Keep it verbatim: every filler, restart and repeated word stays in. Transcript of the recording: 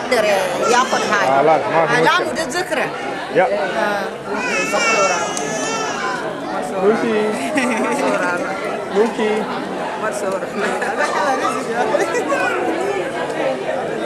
يقدر ياخذ هاي. آه لا ما في لا مشكلة. مو تذكره. يا آه. لوكي لوكي مرسورة.